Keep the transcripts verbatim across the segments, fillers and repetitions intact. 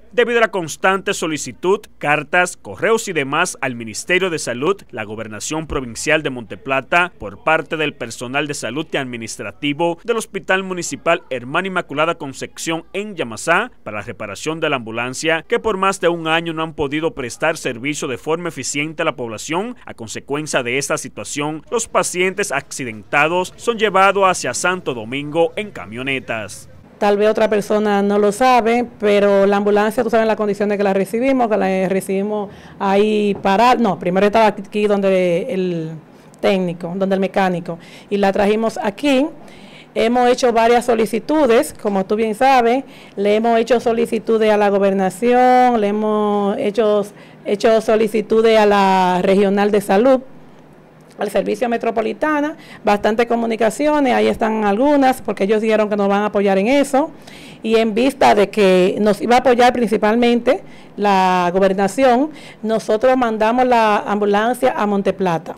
Debido a la constante solicitud, cartas, correos y demás al Ministerio de Salud, la Gobernación Provincial de Monteplata, por parte del personal de salud y administrativo del Hospital Municipal Hermana Inmaculada Concepción en Yamasá, para la reparación de la ambulancia, que por más de un año no han podido prestar servicio de forma eficiente a la población. A consecuencia de esta situación, los pacientes accidentados son llevados hacia Santo Domingo en camionetas. Tal vez otra persona no lo sabe, pero la ambulancia, tú sabes las condiciones que la recibimos, que la recibimos ahí parada. No, primero estaba aquí donde el técnico, donde el mecánico, y la trajimos aquí. Hemos hecho varias solicitudes, como tú bien sabes, le hemos hecho solicitudes a la gobernación, le hemos hecho, hecho solicitudes a la regional de salud, al servicio metropolitana, bastantes comunicaciones, ahí están algunas, porque ellos dijeron que nos van a apoyar en eso, y en vista de que nos iba a apoyar principalmente la gobernación, nosotros mandamos la ambulancia a Monteplata,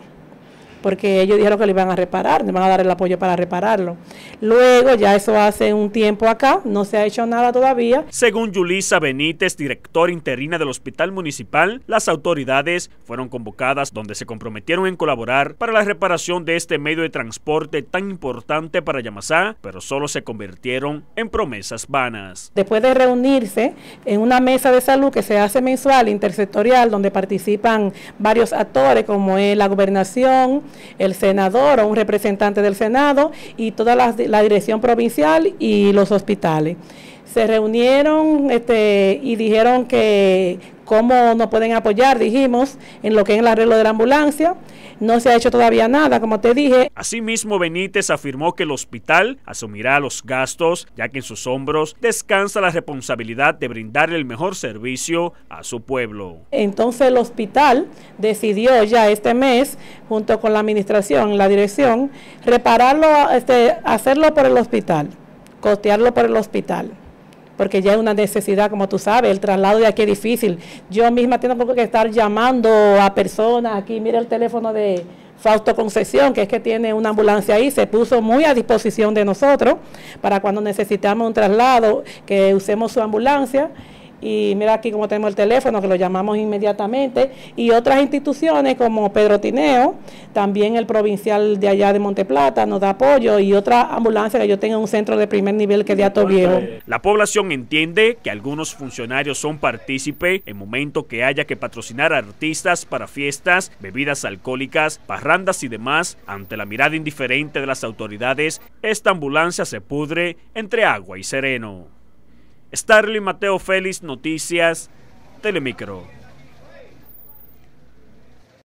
porque ellos dijeron que le iban a reparar, le van a dar el apoyo para repararlo. Luego, ya eso hace un tiempo acá, no se ha hecho nada todavía. Según Yulisa Benítez, directora interina del Hospital Municipal, las autoridades fueron convocadas donde se comprometieron en colaborar para la reparación de este medio de transporte tan importante para Yamasá, pero solo se convirtieron en promesas vanas. Después de reunirse en una mesa de salud que se hace mensual, intersectorial, donde participan varios actores como es la gobernación, el senador o un representante del Senado y toda la, la dirección provincial y los hospitales. Se reunieron este, y dijeron que cómo nos pueden apoyar, dijimos, en lo que es el arreglo de la ambulancia. No se ha hecho todavía nada, como te dije. Asimismo, Benítez afirmó que el hospital asumirá los gastos, ya que en sus hombros descansa la responsabilidad de brindarle el mejor servicio a su pueblo. Entonces el hospital decidió ya este mes, junto con la administración, la dirección, repararlo, este, hacerlo por el hospital, costearlo por el hospital, porque ya es una necesidad, como tú sabes, el traslado de aquí es difícil. Yo misma tengo que estar llamando a personas aquí. Mira el teléfono de Fausto Concesión, que es que tiene una ambulancia ahí, se puso muy a disposición de nosotros para cuando necesitamos un traslado, que usemos su ambulancia. Y mira aquí como tenemos el teléfono, que lo llamamos inmediatamente, y otras instituciones como Pedro Tineo, también el provincial de allá de Monteplata nos da apoyo, y otra ambulancia que yo tengo en un centro de primer nivel que es de Hato Viejo. La población entiende que algunos funcionarios son partícipes en momento que haya que patrocinar a artistas para fiestas, bebidas alcohólicas, parrandas y demás. Ante la mirada indiferente de las autoridades, esta ambulancia se pudre entre agua y sereno. Starling Mateo Félix, Noticias, Telemicro.